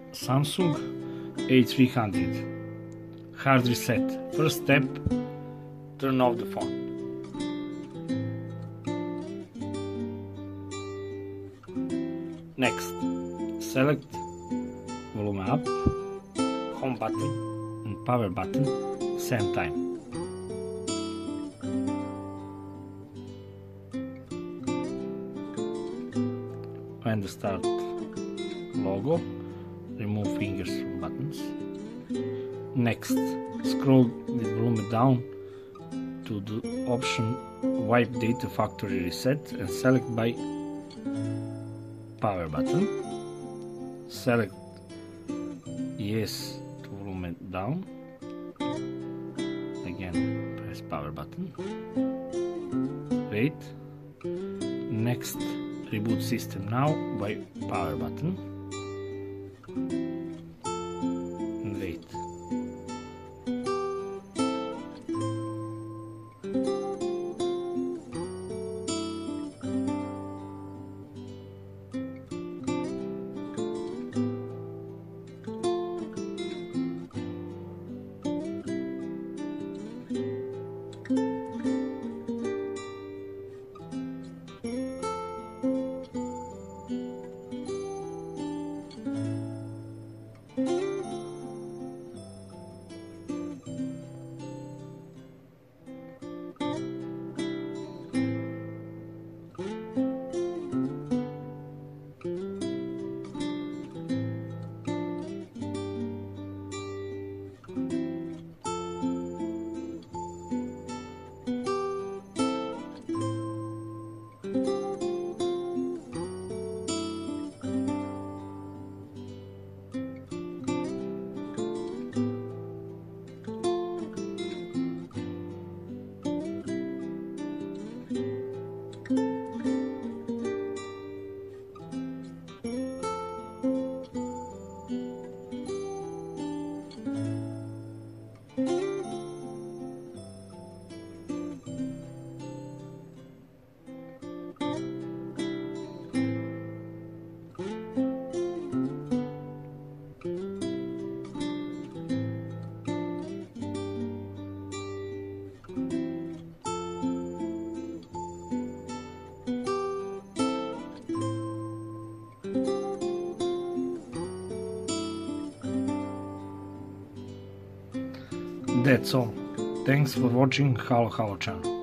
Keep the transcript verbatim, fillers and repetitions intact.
Samsung A three hundred. Hard reset. First step, turn off the phone. Next, select volume up, home button and power button same time. When the start logo, remove fingers from buttons. Next, scroll with volume down to the option Wipe Data Factory Reset and select by power button. Select yes to volume down. Again, press power button. Wait. Next, reboot system now by power button. And wait. That's all. Thanks for watching Halo Halo channel.